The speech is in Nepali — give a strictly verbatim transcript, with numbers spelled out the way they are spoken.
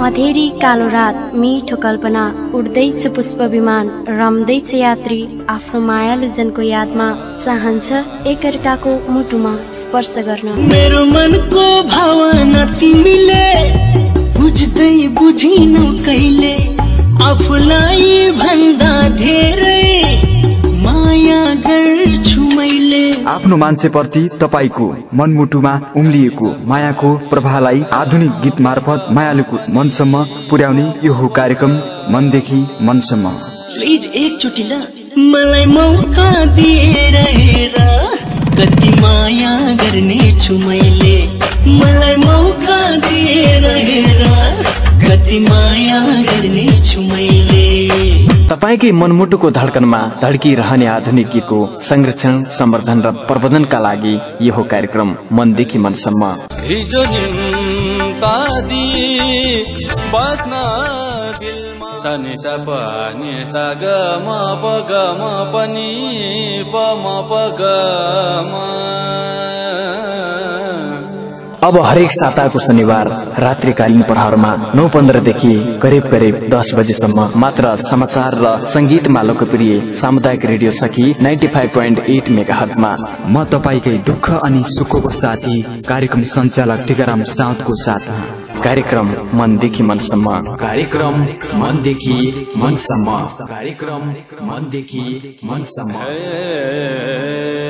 अधेरी कालो रात मिठो कल्पना उड्दैछ पुष्प विमान रम्दैछ यात्री आफ्नो मायालु जनको यादमा चाहन्छ एकअर्काको मुटुमा स्पर्श गर्न। मेरो मनको भावना तिमीले बुझ्दै बुझिनौ कहिले आफूलाई भन्दा धेरै माया गर्छु मैले। आफ्नो मान्छेप्रति तपाईको मनमुटुमा उम्लिएको मायाको प्रभावलाई आधुनिक गीत मार्फत मायालुको मनसम्म पुर्याउने यो हो कार्यक्रम मनदेखि मनसम्म। प्लिज एकचोटि ल मलाई मौका दिएर हेर कति माया गर्नेछु मैले। मलाई मौका दिएर हेर कति माया गर्नेछु मैले। तपाईकै मनमुटुको धड्कनमा धड्किरहने आधुनिक गीतको संरक्षण संवर्धन र प्रबन्धनका लागि यो हो कार्यक्रम मनदेखि मनसम्म। हिजो निम्ता दिए बस्न दिलमा सनि सा प नि सा ग म प ग म प नि प म प ग म। अब हरेक साताको शनिबार रात्रिकालीन प्रहरमा नौ पन्ध्रदेखि करिब करिब दस बजेसम्म मात्र समाचार र संगीतमा लोकप्रिय सामुदायिक radio Sakhi ninety five point eight मेगाहर्जमा म तपाईकै दुःख अनि सुखको साथी कार्यक्रम सञ्चालक टिकाराम साउदको साथमा कार्यक्रम मनदेखि मनसम्म। कार्यक्रम मनदेखि मनसम्म। कार्यक्रम मनदेखि मनसम्म।